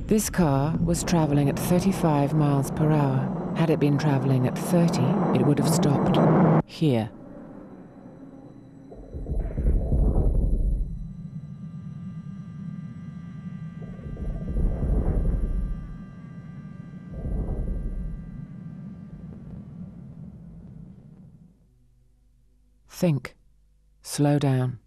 This car was travelling at 35 miles per hour. Had it been travelling at 30, it would have stopped here. Think. Slow down.